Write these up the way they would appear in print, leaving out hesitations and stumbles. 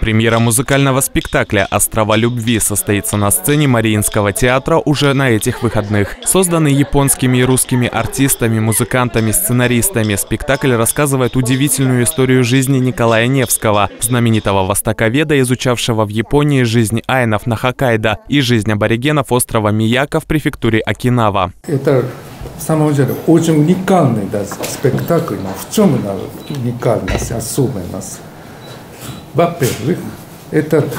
Премьера музыкального спектакля «Острова любви» состоится на сцене Мариинского театра уже на этих выходных. Созданный японскими и русскими артистами, музыкантами, сценаристами, спектакль рассказывает удивительную историю жизни Николая Невского, знаменитого востоковеда, изучавшего в Японии жизнь айнов на Хоккайдо и жизнь аборигенов острова Мияко в префектуре Окинава. Это в самом деле очень уникальный спектакль, но в чем уникальность, особенность? Во-первых, в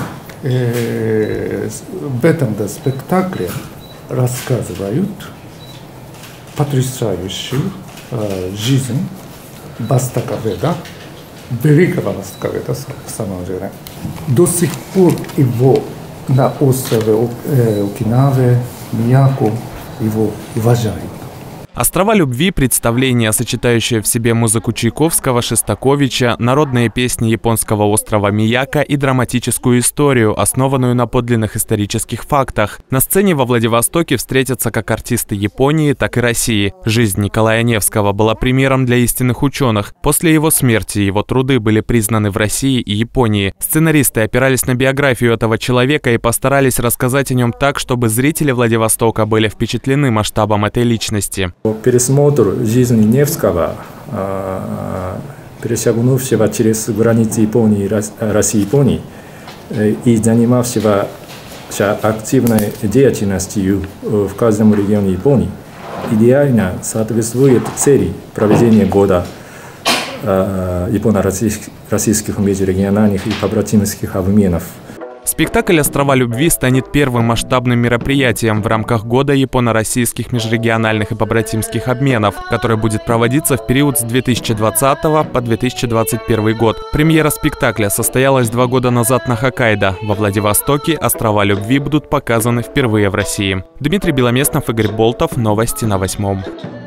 этом спектакле рассказывают потрясающую жизнь востоковеда, великого востоковеда, в самом деле. До сих пор его на острове Окинаве, Мияко, его уважают. «Острова любви» – представление, сочетающее в себе музыку Чайковского, Шостаковича, народные песни японского острова Мияко и драматическую историю, основанную на подлинных исторических фактах. На сцене во Владивостоке встретятся как артисты Японии, так и России. Жизнь Николая Невского была примером для истинных ученых. После его смерти его труды были признаны в России и Японии. Сценаристы опирались на биографию этого человека и постарались рассказать о нем так, чтобы зрители Владивостока были впечатлены масштабом этой личности. Пересмотр жизни Невского, перешагнувшего через границы Японии, России и Японии, и занимавшегося активной деятельностью в каждом регионе Японии, идеально соответствует цели проведения года японо-российских межрегиональных и побратимских обменов. Спектакль «Острова любви» станет первым масштабным мероприятием в рамках года японо-российских межрегиональных и побратимских обменов, который будет проводиться в период с 2020 по 2021 год. Премьера спектакля состоялась 2 года назад на Хоккайдо. Во Владивостоке «Острова любви» будут показаны впервые в России. Дмитрий Беломестнов, Игорь Болтов. Новости на 8.